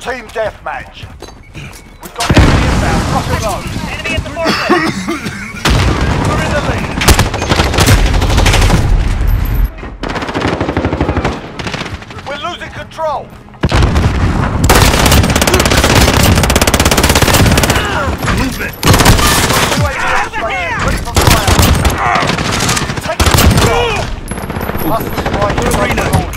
Team Deathmatch. We've got enemy inbound. Rock and roll. Enemy at the forklift. We're in the lead. We're losing control. Move it! UAV on station, ready for fire. Take control. Must be right in front of the launch.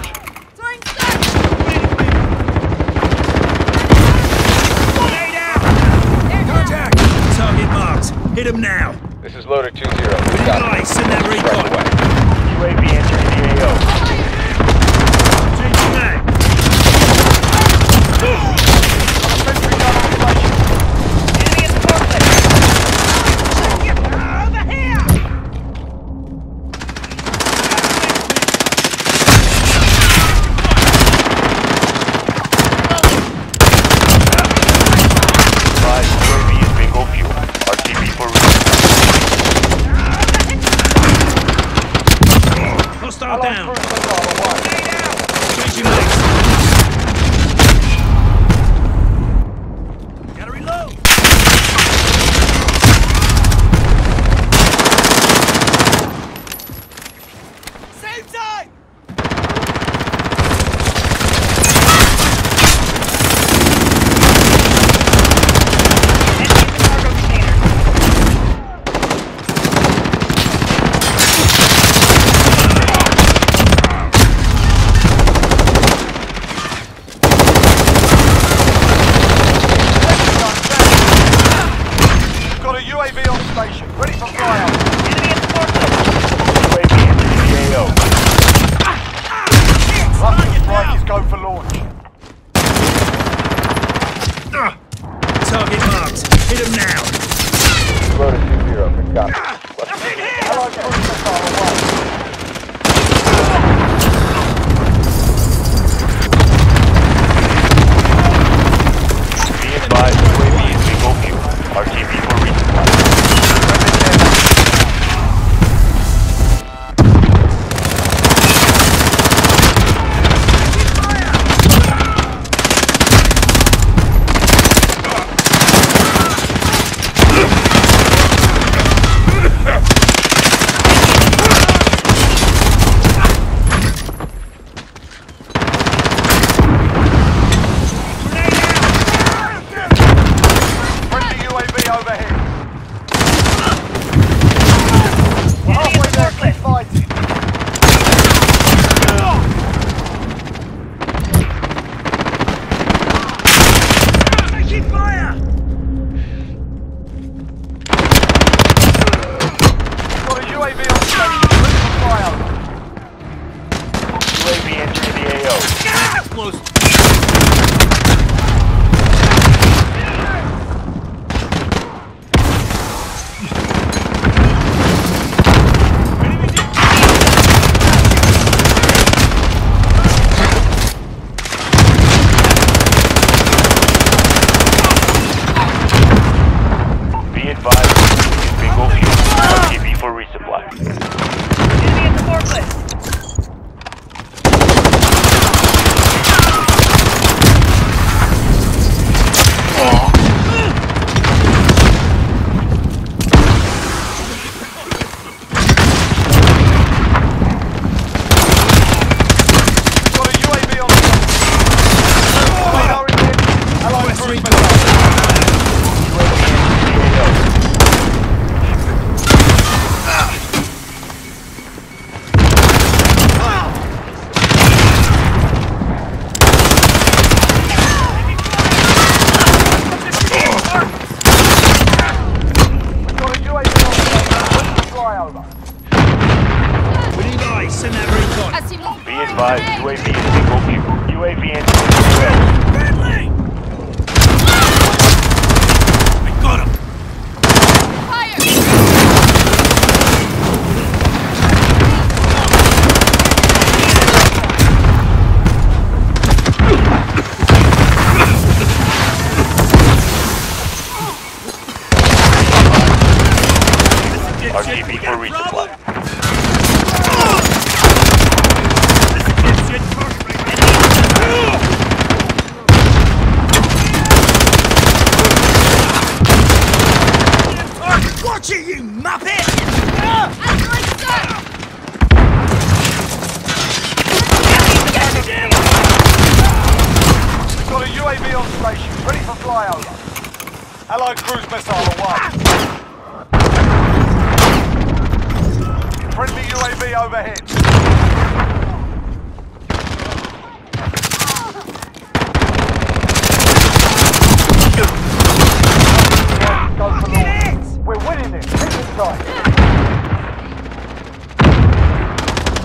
Contact! Target marked. Hit him now. This is loader 2-0. Nice, send that recon. UAV entering the AO. Changing that. Sentry gun on station. Enemy at the forklift. Over here! UAV is bingo fuel. RTB for Hostile down. Cruiser missile away. Changing legs. Gotta reload. Same time. Enemy at the cargo container. Got a UAV on station, ready for fire. Enemy at the forklift. UAV entering the AO. Russian strikers go for launch. Target marked. Hit him now. Loader 2-0. Good copy. Allied cruiser missile away. Be advised, UAV is bingo fuel. RTB for resupply. Friendly UAV overhead. We're halfway there, keep fighting. Taking fire. Got a UAV on station, ready for fire. UAV entering the AO. Close. Be advised, bingo fuel. RTB for resupply. Enemy at the forklift. Got a UAV on station. Radar in head. Allied cruiser missile. UAV entering the AO. We've got a UAV on station, ready for flyover. We need eyes. Send that recon. Be advised, UAV is bingo fuel. UAV entering the AO. Friendly. I got him. RTB for resupply. Watch it, you muppet! We've got a UAV on station, ready for flyover. Allied cruise missile away. Friendly UAV overhead. Go for launch. We're winning this. Keep it tight.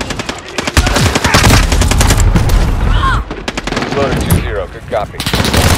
Loader 2-0, good copy.